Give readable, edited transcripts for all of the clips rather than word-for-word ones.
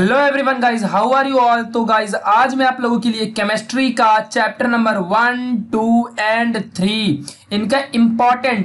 Hello everyone guys, how are you all. तो guys आज मैं आप लोगों के लिए केमिस्ट्री का चैप्टर नंबर 1, 2 एंड 3 इनका important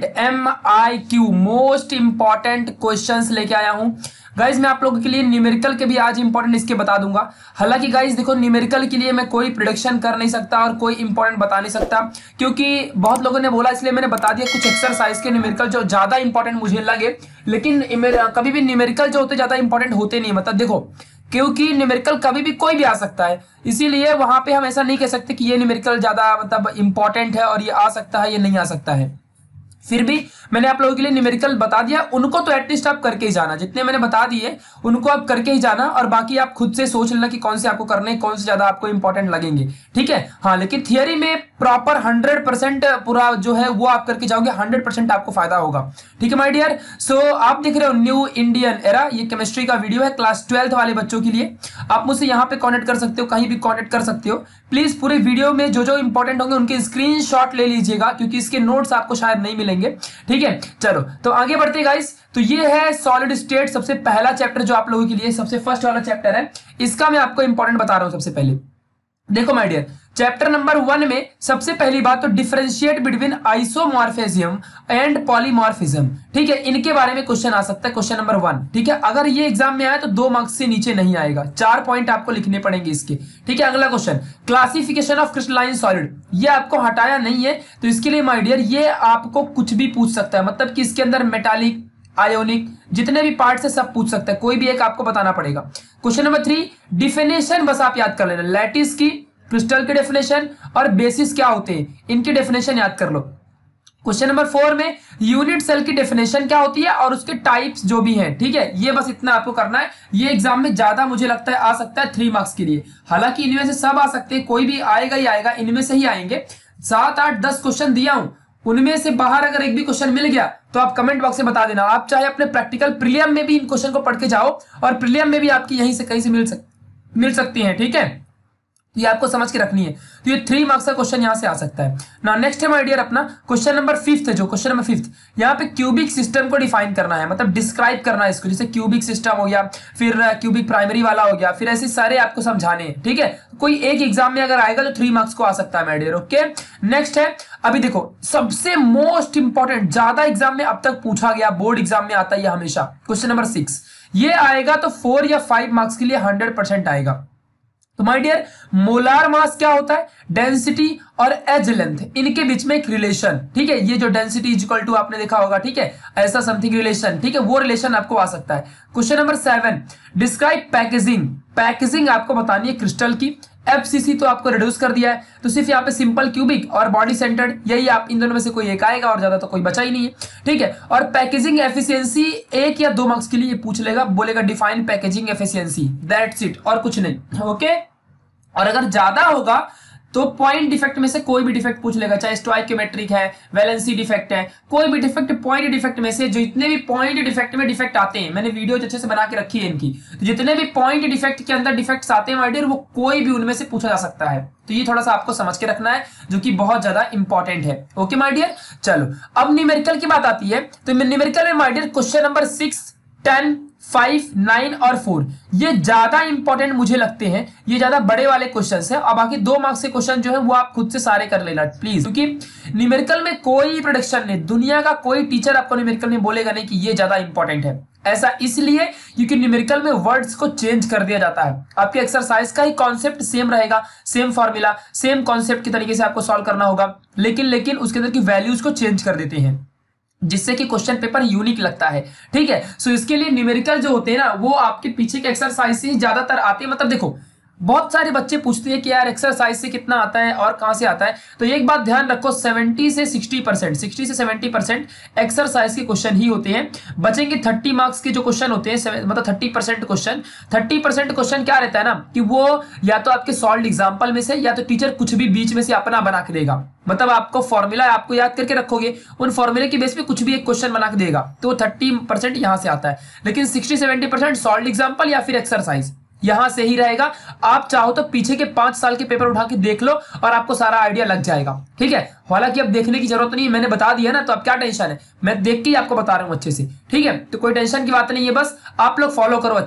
MIQ most important questions लेके आया हूं। गाइज मैं आप लोगों के लिए न्यूमेरिकल के भी आज इंपॉर्टेंट इसके बता दूंगा। हालांकि गाइज देखो, न्यूमेरिकल के लिए मैं कोई प्रिडिक्शन कर नहीं सकता और कोई इंपॉर्टेंट बता नहीं सकता, क्योंकि बहुत लोगों ने बोला, इसलिए मैंने बता दिया कुछ एक्सरसाइज के न्यूमेरिकल जो ज्यादा इंपॉर्टेंट मुझे लगे। लेकिन कभी भी न्यूमेरिकल जो होते ज्यादा इंपॉर्टेंट होते नहीं, मतलब देखो, क्योंकि न्यूमेरिकल कभी भी कोई भी आ सकता है, इसीलिए वहां पे हम ऐसा नहीं कह सकते कि ये न्यूमेरिकल ज्यादा मतलब इंपॉर्टेंट है और ये आ सकता है, ये नहीं आ सकता है। फिर भी मैंने आप लोगों के लिए न्यूमेरिकल बता दिया, उनको तो एटलीस्ट आप करके ही जाना, जितने मैंने बता दिए उनको आप करके ही जाना, और बाकी आप खुद से सोच लेना कि कौन से आपको करने, कौन से ज्यादा आपको इंपॉर्टेंट लगेंगे, ठीक है। हाँ, लेकिन थियरी में प्रॉपर 100% पूरा जो है वो आप करके जाओगे, 100% आपको फायदा होगा, ठीक है माय डियर। सो आप देख रहे हो न्यू इंडियन एरा, ये केमिस्ट्री का वीडियो है क्लास 12th वाले बच्चों के लिए। आप मुझसे यहाँ पे कॉन्टेक्ट कर सकते हो, कहीं भी कॉन्टेक्ट कर सकते हो। प्लीज पूरे वीडियो में जो जो इंपॉर्टेंट होंगे उनके स्क्रीनशॉट ले लीजिएगा, क्योंकि इसके नोट्स आपको शायद नहीं मिलेंगे, ठीक है। चलो तो आगे बढ़ते गाइस। तो ये है सॉलिड स्टेट, सबसे पहला चैप्टर जो आप लोगों के लिए सबसे फर्स्ट वाला चैप्टर है, इसका मैं आपको इंपॉर्टेंट बता रहा हूं। सबसे पहले देखो माय डियर, चैप्टर नंबर 1 में सबसे पहली बात तो differentiate between isomorphism and polymorphism, ठीक है, इनके बारे में क्वेश्चन आ सकता है, क्वेश्चन नंबर 1, ठीक है। अगर ये एग्जाम में आया तो 2 मार्क्स से नीचे नहीं आएगा, 4 पॉइंट आपको लिखने पड़ेंगे इसके, ठीक है। अगला question, classification of crystalline solid, ये आपको हटाया नहीं है, तो इसके लिए माय डियर ये आपको कुछ भी पूछ सकता है, मतलब कि इसके अंदर मेटालिक, आयोनिक, जितने भी पार्ट्स है सब पूछ सकता है, कोई भी एक आपको बताना पड़ेगा। क्वेश्चन नंबर 3, डिफिनेशन बस आप याद कर लेना, लैटिस की, क्रिस्टल की डेफिनेशन और बेसिस क्या होते हैं, इनकी डेफिनेशन याद कर लो। क्वेश्चन नंबर 4 में यूनिट सेल की डेफिनेशन क्या होती है और उसके टाइप्स जो भी हैं, ठीक है, ये बस इतना आपको करना है। ये एग्जाम में ज्यादा मुझे लगता है आ सकता है 3 मार्क्स के लिए, हालांकि इनमें से सब आ सकते हैं, कोई भी आएगा ही आएगा, इनमें से ही आएंगे। 7, 8, 10 क्वेश्चन दिया हूं, उनमें से बाहर अगर एक भी क्वेश्चन मिल गया तो आप कमेंट बॉक्स में बता देना। आप चाहे अपने प्रैक्टिकल प्रीलियम में भी इन क्वेश्चन को पढ़ के जाओ, और प्रीलियम में भी आपकी यहीं से कहीं से मिल सकती हैं, ठीक है। ये आपको समझ के रखनी है। तो ये 3 मार्क्स का क्वेश्चन यहां से आ सकता है ना। नेक्स्ट है माय डियर अपना क्वेश्चन नंबर 5 है, जो क्वेश्चन नंबर 5 यहाँ पे क्यूबिक सिस्टम को डिफाइन करना है, मतलब डिस्क्राइब करना है इसको, जैसे क्यूबिक सिस्टम हो गया, फिर क्यूबिक प्राइमरी वाला हो गया, फिर ऐसे सारे आपको समझाने हैं, ठीक है। कोई एक एग्जाम में अगर आएगा तो 3 मार्क्स को आ सकता है माय डियर, ओके। नेक्स्ट है, अभी देखो सबसे मोस्ट इंपॉर्टेंट, ज्यादा एग्जाम में अब तक पूछा गया, बोर्ड एग्जाम में आता है हमेशा, क्वेश्चन नंबर 6, ये आएगा तो 4 या 5 मार्क्स के लिए 100% आएगा। तो माय डियर, मोलार मास क्या होता है, डेंसिटी और एज लेंथ, इनके बीच में एक रिलेशन, ठीक है, ये जो डेंसिटी इज इक्वल टू आपने देखा होगा, ठीक है, ऐसा समथिंग रिलेशन, ठीक है, वो रिलेशन आपको आ सकता है। Question number 7, describe packaging, packaging आपको बतानी है क्रिस्टल की। FCC तो आपको रिड्यूस कर दिया है, तो सिर्फ यहाँ पे सिंपल क्यूबिक और बॉडी सेंटर्ड, यही आप इन दोनों में से कोई एक आएगा, और ज्यादा तो कोई बचा ही नहीं है, ठीक है। और पैकेजिंग एफिशिएंसी 1 या 2 मार्क्स के लिए पूछ लेगा, बोलेगा define packaging efficiency, that's it, और कुछ नहीं, ओके। और अगर ज्यादा होगा तो पॉइंट डिफेक्ट में से कोई भी डिफेक्ट पूछ लेगा, चाहे स्टोइकियोमेट्रिक है, वैलेंसी डिफेक्ट है, कोई भी डिफेक्ट, पॉइंट डिफेक्ट में से, जो जितने भी पॉइंट डिफेक्ट में डिफेक्ट आते हैं, मैंने वीडियो अच्छे से बना के रखी है इनकी, तो जितने भी पॉइंट डिफेक्ट के अंदर डिफेक्ट्स आते हैं माय डियर, वो कोई भी उनमें से पूछा जा सकता है। तो ये थोड़ा सा आपको समझ के रखना है, जो कि बहुत ज्यादा इंपॉर्टेंट है, ओके माय डियर। चलो अब न्यूमेरिकल की बात आती है, तो न्यूमेरिकल में माय डियर क्वेश्चन नंबर 6, 10, 5, 9 और 4 ये ज्यादा इंपॉर्टेंट मुझे लगते हैं, ये ज्यादा बड़े वाले क्वेश्चंस हैं, और बाकी 2 मार्क्स के क्वेश्चन जो है वो आप खुद से सारे कर लेना प्लीज, क्योंकि न्यूमेरिकल में कोई प्रोडक्शन नहीं, दुनिया का कोई टीचर आपको न्यूमेरिकल में बोलेगा नहीं कि ये ज्यादा इंपॉर्टेंट है। ऐसा इसलिए क्योंकि न्यूमेरिकल में वर्ड्स को चेंज कर दिया जाता है, आपके एक्सरसाइज का ही कॉन्सेप्ट सेम रहेगा, सेम फॉर्मूला, सेम कॉन्सेप्ट की तरीके से आपको सॉल्व करना होगा, लेकिन उसके अंदर की वैल्यूज को चेंज कर देते हैं, जिससे कि क्वेश्चन पेपर यूनिक लगता है, ठीक है। सो इसके लिए न्यूमेरिकल जो होते हैं ना, वो आपके पीछे के एक्सरसाइज से ज्यादातर आते हैं। मतलब देखो, बहुत सारे बच्चे पूछते हैं कि यार एक्सरसाइज से कितना आता है और कहां से आता है, तो एक बात ध्यान रखो, 70 से 60%, 60 से 70% एक्सरसाइज के क्वेश्चन ही होते हैं। बचेंगे 30 मार्क्स के जो क्वेश्चन होते हैं, मतलब 30% क्वेश्चन, 30% क्वेश्चन क्या रहता है ना, कि वो या तो आपके सॉल्व एग्जाम्पल में से, या तो टीचर कुछ भी बीच में से अपना बना के देगा, मतलब आपको फॉर्मूला आपको याद करके रखोगे, उन फॉर्मूले की बेस पे कुछ भी एक क्वेश्चन बना के देगा, तो 30% यहां से आता है। लेकिन 60-70% सॉल्व एग्जाम्पल या फिर एक्सरसाइज यहां से ही रहेगा। आप चाहो तो पीछे के 5 साल के पेपर उठा के देख लो और आपको सारा आइडिया लग जाएगा, ठीक है। हालांकि अब देखने की जरूरत नहीं, मैंने बता दिया ना, तो अब क्या टेंशन है, मैं देख के ही आपको बता रहा हूं अच्छे से, ठीक है। तो कोई टेंशन की बात नहीं है, बस आप लोग फॉलो करो अच्छे से,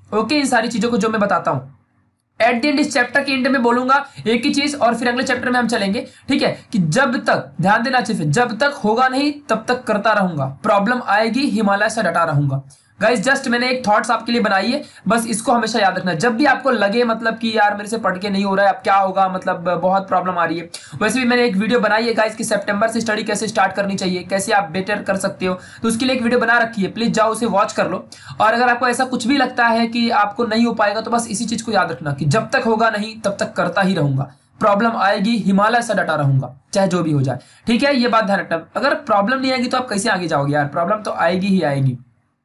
ओके, इन सारी चीजों को जो मैं बताता हूं एट द एंड, इस चैप्टर के एंड में बोलूंगा एक ही चीज, और फिर अगले चैप्टर में हम चलेंगे। ठीक है, कि जब तक, ध्यान देना चाहिए, जब तक होगा नहीं तब तक करता रहूंगा, प्रॉब्लम आएगी हिमालय से डटा रहूंगा। गाइस जस्ट मैंने एक थॉट्स आपके लिए बनाई है, बस इसको हमेशा याद रखना। जब भी आपको लगे मतलब कि यार मेरे से पढ़ के नहीं हो रहा है, अब क्या होगा, मतलब बहुत प्रॉब्लम आ रही है, वैसे भी मैंने एक वीडियो बनाई है गाइस कि सितंबर से स्टडी कैसे स्टार्ट करनी चाहिए, कैसे आप बेटर कर सकते हो, तो उसके लिए एक वीडियो बना रखी है, प्लीज जाओ उसे वॉच कर लो। और अगर आपको ऐसा कुछ भी लगता है कि आपको नहीं हो पाएगा, तो बस इसी चीज को याद रखना कि जब तक होगा नहीं तब तक करता ही रहूंगा, प्रॉब्लम आएगी हिमालय से डटा रहूंगा, चाहे जो भी हो जाए। ठीक है, ये बात ध्यान रखना। अगर प्रॉब्लम नहीं आएगी तो आप कैसे आगे जाओगे यार, प्रॉब्लम तो आएगी ही आएगी।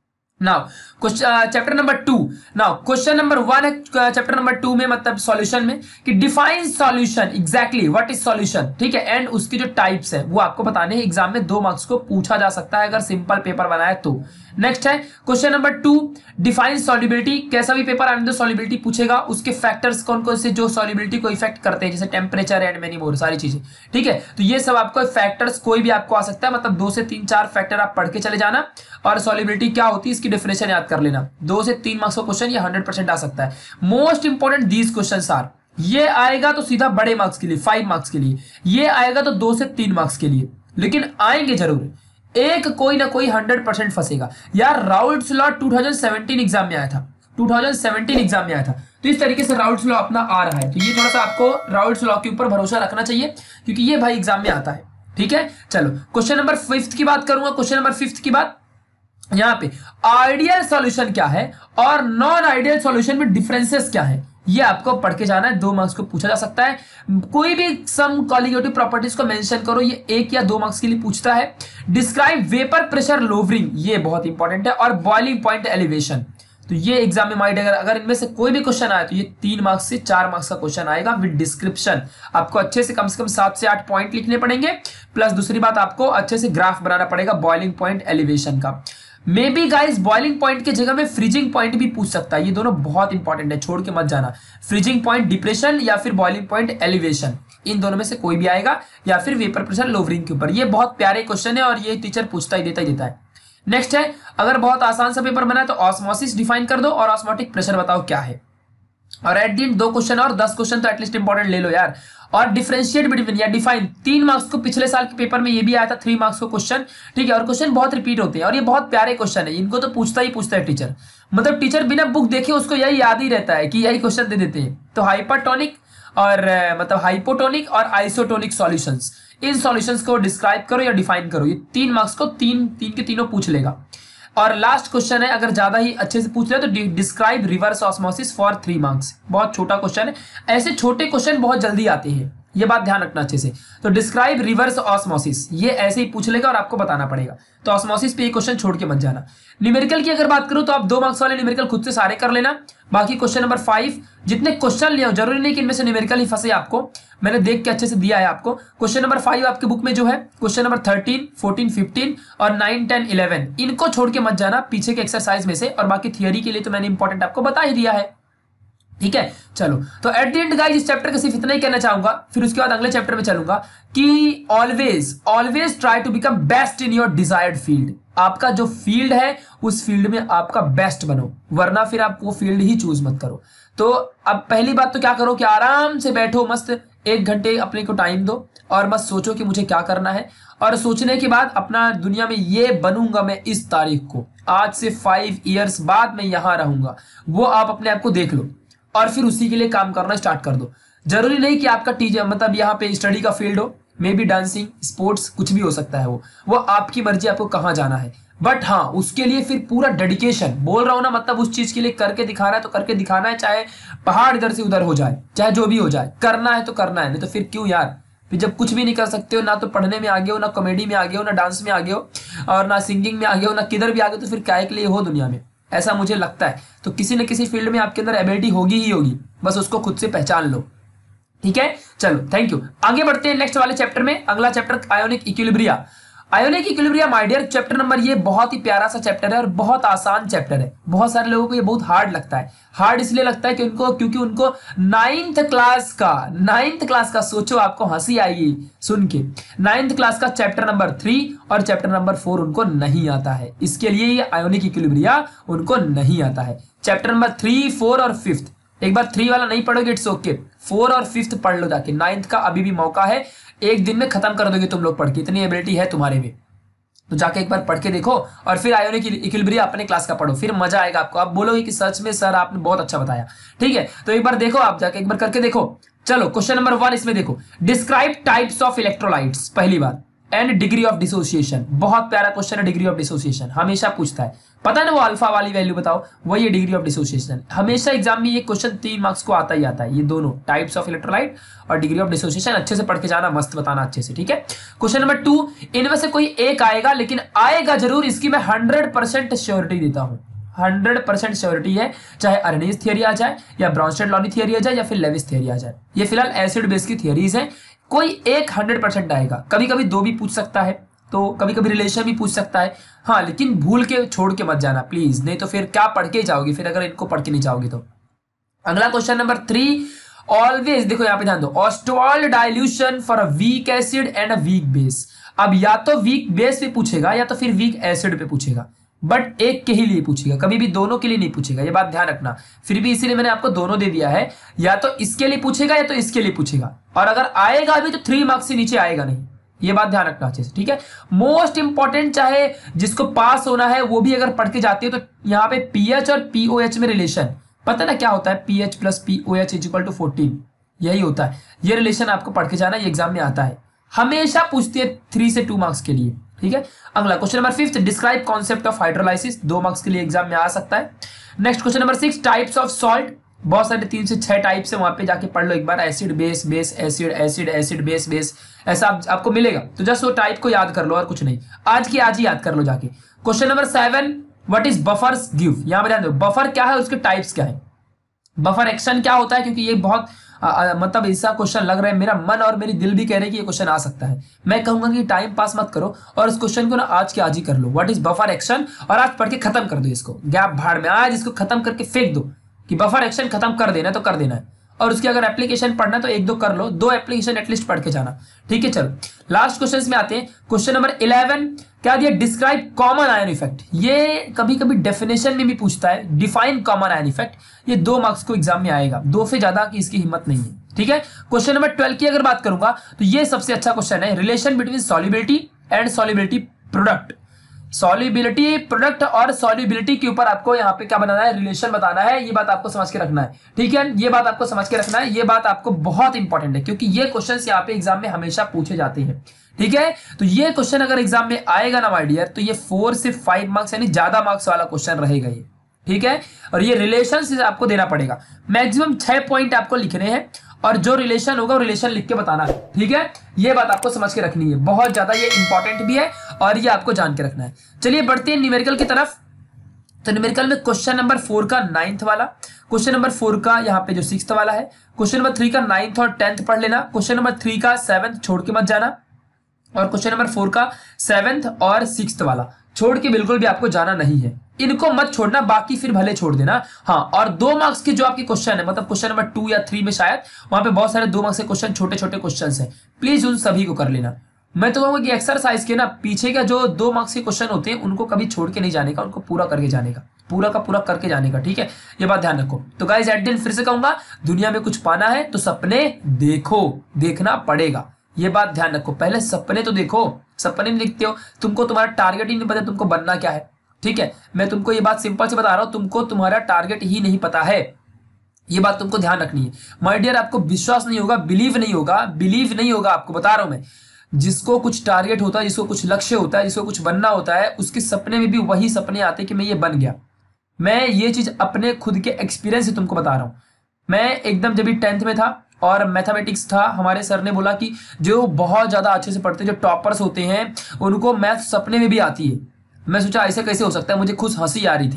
Now chapter number 2, now question number 1 है चैप्टर नंबर 2 में, मतलब सॉल्यूशन में, कि define solution, exactly what is solution. ठीक है, एंड उसके जो टाइप्स है वो आपको बताने हैं, एग्जाम में 2 मार्क्स को पूछा जा सकता है अगर सिंपल पेपर बनाए तो। नेक्स्ट है क्वेश्चन नंबर 2, डिफाइन सॉल्युबिलिटी, कैसा भी पेपर आने दो सॉल्युबिलिटी पूछेगा, उसके फैक्टर्स कौन कौन से जो सॉल्युबिलिटी को इफेक्ट करते हैं, जैसे टेम्परेचर एंड मेनी मोर, सारी चीजें। ठीक है, तो ये सब आपको फैक्टर्स कोई भी आपको आ सकता है, मतलब 2 से 3-4 फैक्टर आप पढ़ के चले जाना, और सॉल्युबिलिटी क्या होती है इसकी डेफिनेशन याद कर लेना। 2 से 3 मार्क्स का क्वेश्चन, ये 100% आ सकता है। Most important these question are, ये आएगा तो सीधा बड़े मार्क्स के लिए 5 मार्क्स के लिए, ये आएगा तो 2 से 3 मार्क्स के लिए, लेकिन आएंगे जरूर, एक कोई ना कोई 100% फंसेगा यार। राउल्ट्स लॉ 2017 एग्जाम में आया था, 2017 एग्जाम में आया था, तो इस तरीके से राउल्ट्स लॉ अपना आ रहा है, तो ये थोड़ा सा आपको राउल्ट्स लॉ के ऊपर भरोसा रखना चाहिए, क्योंकि ये भाई एग्जाम में आता है। ठीक है, चलो क्वेश्चन नंबर 5 की बात करूंगा। क्वेश्चन नंबर 5 की बात यहां पे, आइडियल सॉल्यूशन क्या है और नॉन आइडियल सॉल्यूशन में डिफरेंसेस क्या है, ये आपको पढ़ के जाना है, 2 मार्क्स को पूछा जा सकता है। कोई भी सम कॉलिगेटिव प्रॉपर्टीज को मेंशन करो, ये 1 या 2 मार्क्स के लिए पूछता है। डिस्क्राइब वेपर प्रेशर लोवरिंग, ये बहुत इंपॉर्टेंट है, और बॉइलिंग पॉइंट एलिवेशन, तो ये एग्जाम में माइंड, अगर इनमें से कोई भी क्वेश्चन आए तो ये 3 मार्क्स से 4 मार्क्स का क्वेश्चन आएगा विद डिस्क्रिप्शन। आपको अच्छे से कम 7 से 8 पॉइंट लिखने पड़ेंगे, प्लस दूसरी बात आपको अच्छे से ग्राफ बनाना पड़ेगा बॉइलिंग पॉइंट एलिवेशन का। Maybe guys boiling point की जगह में फ्रीजिंग पॉइंट भी पूछ सकता है, ये दोनों बहुत इंपॉर्टेंट है, छोड़ के मत जाना। फ्रीजिंग पॉइंट डिप्रेशन या फिर बॉइलिंग पॉइंट एलिवेशन, इन दोनों में से कोई भी आएगा, या फिर वेपर प्रेशर लोवरिंग के ऊपर। ये बहुत प्यारे क्वेश्चन है और ये टीचर पूछता ही देता है। नेक्स्ट है, अगर बहुत आसान सा पेपर बना है तो ऑस्मोसिस डिफाइन कर दो और ऑस्मोटिक प्रेशर बताओ क्या है। और एट द एंड 2 क्वेश्चन और 10 क्वेश्चन तो एटलीस्ट इंपॉर्टेंट ले लो यार। और डिफरेंशिएट बिटवीन या डिफाइन, 3 मार्क्स को पिछले साल के पेपर में ये भी आया था, 3 मार्क्स को क्वेश्चन। ठीक है, और क्वेश्चन बहुत रिपीट होते हैं और ये बहुत प्यारे क्वेश्चन है, इनको तो पूछता है टीचर, मतलब टीचर बिना बुक देखे उसको यही याद ही रहता है कि यही क्वेश्चन दे देते हैं। तो हाइपरटोनिक और मतलब हाइपोटोनिक और आइसोटोनिक सॉल्यूशंस, इन सॉल्यूशंस को डिस्क्राइब करो या डिफाइन करो, ये 3 मार्क्स को तीन के तीनों पूछ लेगा। और लास्ट क्वेश्चन है, अगर ज्यादा ही अच्छे से पूछ ले तो describe reverse osmosis for 3 marks, बहुत छोटा क्वेश्चन है, ऐसे छोटे क्वेश्चन बहुत जल्दी आते हैं, ये बात ध्यान रखना अच्छे से। तो डिस्क्राइब रिवर्स ऑस्मोसिस, ये ऐसे ही पूछ लेगा और आपको बताना पड़ेगा, तो ऑस्मोसिस पे ये क्वेश्चन छोड़ के मत जाना। न्यूमेरिकल की अगर बात करूं तो आप 2 मार्क्स वाले न्यूमेरिकल खुद से सारे कर लेना, बाकी क्वेश्चन नंबर 5 जितने क्वेश्चन लिए हो, जरूरी नहीं कि इनमें से न्यूमेरिकल ही फंसे, आपको मैंने देख के अच्छे से दिया है आपको। क्वेश्चन नंबर 5 आपके बुक में जो है, क्वेश्चन नंबर 13, 14, 15 और 9, 10, 11, इनको छोड़ के मत जाना पीछे के एक्सरसाइज में से, और बाकी थियरी के लिए तो मैंने इंपॉर्टेंट आपको बता ही दिया है। ठीक है, चलो तो एट द एंड गाइस इस चैप्टर का सिर्फ इतना ही कहना चाहूंगा, फिर उसके बाद अगले चैप्टर में चलूंगा कि always try to become best in your desired field. आपका जो फील्ड है उस फील्ड में आपका बेस्ट बनो, वरना फिर आप वो फील्ड ही चूज मत करो। तो अब पहली बात तो क्या करो कि आराम से बैठो, मस्त 1 घंटे अपने को टाइम दो और बस सोचो कि मुझे क्या करना है, और सोचने के बाद अपना दुनिया में ये बनूंगा मैं इस तारीख को, आज से 5 ईयर्स बाद मैं यहां रहूंगा, वो आप अपने आप को देख लो और फिर उसी के लिए काम करना स्टार्ट कर दो। जरूरी नहीं कि आपका टीचर मतलब यहाँ पे स्टडी का फील्ड हो, मे बी डांसिंग, स्पोर्ट्स, कुछ भी हो सकता है, वो आपकी मर्जी, आपको कहाँ जाना है। बट हाँ, उसके लिए फिर पूरा डेडिकेशन, बोल रहा हूं ना, मतलब उस चीज के लिए करके दिखा रहा है तो करके दिखाना है, चाहे पहाड़ इधर से उधर हो जाए, चाहे जो भी हो जाए, करना है तो करना है, नहीं तो फिर क्यों यार। फिर जब कुछ भी नहीं कर सकते हो, ना तो पढ़ने में आगे हो, ना कॉमेडी में आगे हो, ना डांस में आगे हो, और ना सिंगिंग में आगे हो, ना किधर भी आगे हो, तो फिर क्या के लिए हो दुनिया में, ऐसा मुझे लगता है। तो किसी न किसी फील्ड में आपके अंदर एबिलिटी होगी ही होगी, बस उसको खुद से पहचान लो। ठीक है, चलो थैंक यू। आगे बढ़ते हैं नेक्स्ट वाले चैप्टर में। अगला chapter ionic equilibria. Ionic equilibrium my dear chapter number, ये बहुत ही प्यारा सा चैप्टर है और बहुत आसान चैप्टर है। बहुत सारे लोगों को ये बहुत हार्ड लगता है। हार्ड इसलिए लगता है कि क्योंकि उनको नाइन्थ क्लास का सोचो, आपको हंसी आएगी सुन के, नाइन्थ क्लास का चैप्टर नंबर 3 और चैप्टर नंबर 4 उनको नहीं आता है। इसके लिए ये आयोनिक इक्विलिब्रिया उनको नहीं आता है। चैप्टर नंबर 3, 4 और 5, एक बार 3 वाला नहीं पढ़ोगे इट्स ओके, 4 और 5 पढ़ लो जाके। 9th का अभी भी मौका है, एक दिन में खत्म कर दोगे तुम लोग पढ़ के, इतनी एबिलिटी है तुम्हारे में। तो जाके एक बार पढ़ के देखो और फिर आयोनिक इक्विलिब्रिया अपने क्लास का पढ़ो, फिर मजा आएगा आपको। आप बोलोगे कि सच में सर आपने बहुत अच्छा बताया। ठीक है, तो एक बार देखो, आप जाके एक बार करके देखो। चलो क्वेश्चन नंबर 1 इसमें देखो, डिस्क्राइब टाइप्स ऑफ इलेक्ट्रोलाइट्स, पहली बात, एंड डिग्री ऑफ डिसोसिएशन। बहुत प्यारा क्वेश्चन है, डिग्री ऑफ डिसोसिएशन हमेशा पूछता है, पता है ना वो अल्फा वाली वैल्यू बताओ, वही है डिग्री ऑफ डिसोसिएशन। हमेशा एग्जाम में ये क्वेश्चन 3 मार्क्स को आता ही आता है, ये दोनों टाइप्स ऑफ इलेक्ट्रोलाइट और डिग्री ऑफ डिसोसिएशन। अच्छे से पढ़ के जाना, मस्त बताना अच्छे से, ठीक है। क्वेश्चन नंबर 2, इनमें से कोई एक आएगा, लेकिन आएगा जरूर, इसकी मैं 100% श्योरिटी देता हूं। 100% श्योरिटी है, चाहे अर्नीज थियरी आ जाए या ब्राउनस्टेड-लॉनी थियरी आ जाए या फिर लेविस थियरी आ जाए। ये फिलहाल एसिड बेस की थियरीज है, कोई एक 100% आएगा। कभी कभी 2 भी पूछ सकता है, तो कभी कभी रिलेशन भी पूछ सकता है। हाँ, लेकिन भूल के छोड़ के मत जाना प्लीज, नहीं तो फिर क्या पढ़ के जाओगे फिर, अगर इनको पढ़ के नहीं जाओगे तो। अगला क्वेश्चन नंबर 3, ऑलवेज देखो यहाँ पे ध्यान दो, Ostwald dilution for a weak acid and a weak base. अब या तो वीक बेस पे पूछेगा या तो फिर वीक एसिड पे पूछेगा, बट एक के ही लिए पूछेगा, कभी भी दोनों के लिए नहीं पूछेगा, ये बात ध्यान रखना। फिर भी इसीलिए मैंने आपको दोनों दे दिया है, या तो इसके लिए पूछेगा या तो इसके लिए पूछेगा, और अगर आएगा भी तो 3 मार्क्स से नीचे आएगा नहीं, ये बात ध्यान रखना अच्छे से, ठीक है। मोस्ट इंपॉर्टेंट, चाहे जिसको पास होना है वो भी अगर पढ़ के जाती है, तो यहाँ पे पीएच और पीओएच में रिलेशन, पता ना क्या होता है, pH plus pOH equal to 14, यही होता है। ये रिलेशन आपको पढ़ के जाना, ये एग्जाम में आता है, हमेशा पूछती है 3 से 2 मार्क्स के लिए, ठीक है। अगला question number 5, describe concept of hydrolysis, 2 marks के लिए एग्जाम में आ सकता है। Next question number 6, types of salt, बहुत सारे 3 से 6 टाइप्स है, वहां पे जाके पढ़ लो एक बार, acid base, base acid, acid acid base, base, ऐसा आपको मिलेगा, तो जस्ट वो टाइप को याद कर लो और कुछ नहीं, आज ही याद कर लो जाके। Question number 7, what is buffers give, यहां पर ध्यान दो, बफर क्या है, उसके टाइप्स क्या है, बफर एक्शन क्या होता है, क्योंकि ये बहुत मतलब ऐसा क्वेश्चन लग रहा है, मेरा मन और मेरी दिल भी कह रहे हैं कि ये क्वेश्चन आ सकता है। मैं कहूंगा कि टाइम पास मत करो और इस क्वेश्चन को ना आज के आज ही कर लो, व्हाट इज बफर एक्शन, और आज पढ़ के खत्म कर दो इसको, गैप भाड़ में, आज इसको खत्म करके फेंक दो कि बफर एक्शन खत्म कर देना है तो कर देना है, और उसकी अगर एप्लीकेशन पढ़ना है तो 1-2 कर लो, 2 एप्लीकेशन एटलीस्ट पढ़ के जाना, ठीक है। चलो लास्ट क्वेश्चन में आते हैं। क्वेश्चन नंबर 11 क्या दिया, डिस्क्राइब कॉमन आयन इफेक्ट। ये कभी कभी डेफिनेशन में भी पूछता है, डिफाइन कॉमन आयन इफेक्ट, ये 2 मार्क्स को एग्जाम में आएगा, 2 से ज्यादा की इसकी हिम्मत नहीं है, ठीक है। क्वेश्चन नंबर 12 की अगर बात करूंगा तो ये सबसे अच्छा क्वेश्चन है, relation between solubility and solubility product. Solubility product और सॉल्युबिलिटी के ऊपर आपको यहाँ पे क्या बनाना है, रिलेशन बताना है, ये बात आपको समझ के रखना है, ठीक है। ये बात आपको समझ के रखना है, ये बात आपको बहुत इंपॉर्टेंट है, क्योंकि ये क्वेश्चंस यहाँ पे एग्जाम में हमेशा पूछे जाते हैं, ठीक है। तो ये क्वेश्चन अगर एग्जाम में आएगा ना माय डियर, तो ये 4 से 5 मार्क्स यानी ज्यादा मार्क्स वाला क्वेश्चन रहेगा ये, ठीक है। और ये रिलेशन से आपको देना पड़ेगा, मैक्सिमम 6 पॉइंट आपको लिखने हैं, और जो रिलेशन होगा वो रिलेशन लिख के बताना है, ठीक है। ये बात आपको समझ के रखनी है, बहुत ज्यादा ये इंपॉर्टेंट भी है और ये आपको जान के रखना है। चलिए बढ़ते हैं न्यूमेरिकल की तरफ। तो न्यूमेरिकल में क्वेश्चन नंबर 4 का 9th वाला, क्वेश्चन नंबर 4 का यहाँ पे जो 6th वाला है, क्वेश्चन नंबर 3 का 9th और 10th पढ़ लेना, क्वेश्चन नंबर 3 का 7th छोड़ के मत जाना, और क्वेश्चन नंबर 4 का 7th और 6th वाला छोड़ के बिल्कुल भी आपको जाना नहीं है, इनको मत छोड़ना, बाकी फिर भले छोड़ देना। हाँ, और 2 मार्क्स के जो आपके क्वेश्चन है, मतलब क्वेश्चन नंबर 2 या 3 में शायद वहां पे बहुत सारे 2 मार्क्स के क्वेश्चन, छोटे छोटे क्वेश्चन हैं, प्लीज उन सभी को कर लेना। मैं तो कहूंगा कि एक्सरसाइज के ना पीछे का जो 2 मार्क्स के क्वेश्चन होते हैं उनको कभी छोड़ के नहीं जाने का, उनको पूरा करके जाने का, पूरा का पूरा करके जाने का, ठीक है। ये बात ध्यान रखो। तो गाइस एट द एंड फिर से कहूंगा, दुनिया में कुछ पाना है तो सपने देखो, देखना पड़ेगा, ये बात ध्यान रखो। पहले सपने तो देखो, सपने में देखते हो, तुमको तुम्हारा टारगेट ही नहीं पता तुमको बनना क्या है, ठीक है। मैं तुमको ये बात सिंपल से बता रहा हूं, तुमको तुम्हारा टारगेट ही नहीं पता है, ये बात तुमको ध्यान रखनी है माय डियर। आपको विश्वास नहीं होगा, बिलीव नहीं होगा, आपको बता रहा हूं मैं, जिसको कुछ टारगेट होता है, जिसको कुछ लक्ष्य होता है, जिसको कुछ बनना होता है, उसके सपने में भी वही सपने आते कि मैं ये बन गया। मैं ये चीज अपने खुद के एक्सपीरियंस से तुमको बता रहा हूं। मैं एकदम जब भी 10th में था और मैथमेटिक्स था, हमारे सर ने बोला कि जो बहुत ज्यादा अच्छे से पढ़ते, जो टॉपर्स होते हैं, उनको मैथ सपने में भी आती है। मैं सोचा ऐसे कैसे हो सकता है, मुझे खुद हंसी आ रही थी,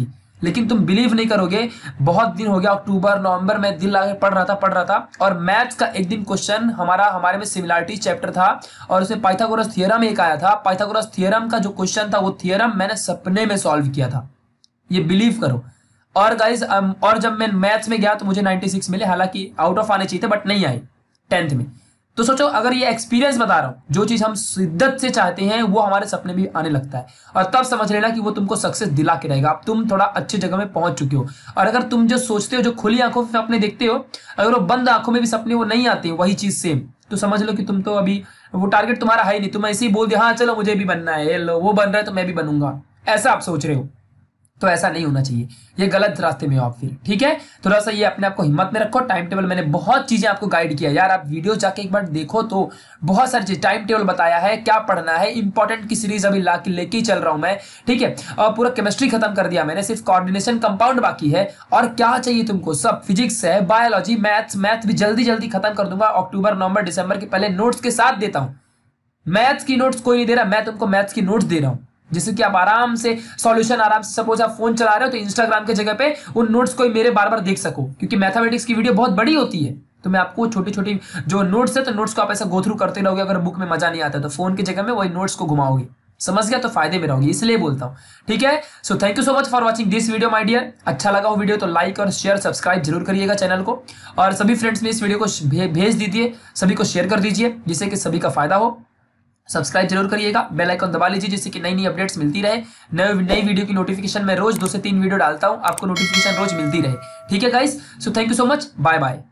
लेकिन तुम बिलीव नहीं करोगे, बहुत दिन हो गया, अक्टूबर नवंबर में दिल लगा पढ़ रहा था और मैथ्स का एक दिन क्वेश्चन हमारे में सिमिलरिटी चैप्टर था और उसमें पाइथागोरस थ्योरम एक आया था। पाइथागोरस थ्योरम का जो क्वेश्चन था वो थ्योरम मैंने सपने में सॉल्व किया था, ये बिलीव करो। और गाइज और जब मैं मैथ्स में गया तो मुझे 96 मिले, हालांकि आउट ऑफ आने चाहिए थे बट नहीं आए 10th में। तो सोचो, अगर ये एक्सपीरियंस बता रहा हूं, जो चीज हम शिद्दत से चाहते हैं वो हमारे सपने भी आने लगता है और तब समझ लेना कि वो तुमको सक्सेस दिला के रहेगा। अब तुम थोड़ा अच्छी जगह में पहुंच चुके हो और अगर तुम जो सोचते हो, जो खुली आंखों से सपने देखते हो, अगर वो बंद आंखों में भी सपने वो नहीं आते वही चीज सेम, तो समझ लो कि तुम तो अभी वो टारगेट तुम्हारा है ही नहीं। तुम ऐसे ही बोल दिया हाँ चलो मुझे भी बनना है, लो वो बन रहा है तो मैं भी बनूंगा, ऐसा आप सोच रहे हो। तो ऐसा नहीं होना चाहिए, ये गलत रास्ते में हो आप फिर, ठीक है। थोड़ा सा ये अपने आप को हिम्मत में रखो। टाइम टेबल मैंने बहुत चीजें आपको गाइड किया यार, आप वीडियो जाके एक बार देखो तो बहुत सारी चीज टाइम टेबल बताया है, क्या पढ़ना है, इंपॉर्टेंट की सीरीज अभी लेके ही चल रहा हूं मैं, ठीक है। और पूरा केमिस्ट्री खत्म कर दिया मैंने, सिर्फ कोऑर्डिनेशन कंपाउंड बाकी है। और क्या चाहिए तुमको, सब फिजिक्स है, बायोलॉजी, मैथ भी जल्दी खत्म कर दूंगा। अक्टूबर नवंबर दिसंबर के पहले नोट्स के साथ देता हूं। मैथ्स की नोट्स कोई नहीं दे रहा, मैं तुमको मैथ्स की नोट्स दे रहा हूं, जिससे कि आप आराम से सॉल्यूशन आराम से, सपोज आप फोन चला रहे हो तो इंस्टाग्राम के जगह पे उन नोट्स को मेरे बार बार देख सको, क्योंकि मैथमेटिक्स की वीडियो बहुत बड़ी होती है। तो मैं आपको छोटी छोटी जो नोट्स है, तो नोट्स को आप ऐसा गो थ्रू करते रहोगे। अगर बुक में मजा नहीं आता तो फोन की जगह में वही नोट्स को घुमाओगे, समझ गया, तो फायदे में रहोगे, इसलिए बोलता हूँ, ठीक है। So thank you so much for watching this video my dear. अच्छा लगा वो वीडियो तो लाइक और शेयर सब्सक्राइब जरूर करिएगा चैनल को, और सभी फ्रेंड्स में इस वीडियो को भेज दीजिए, सभी को शेयर कर दीजिए जिससे कि सभी का फायदा हो। सब्सक्राइब जरूर करिएगा, बेल आइकन दबा लीजिए जिससे कि नई अपडेट्स मिलती रहे। नई वीडियो की नोटिफिकेशन मैं रोज 2 से 3 वीडियो डालता हूं, आपको नोटिफिकेशन रोज मिलती रहे, ठीक है guys. So thank you so much, bye bye.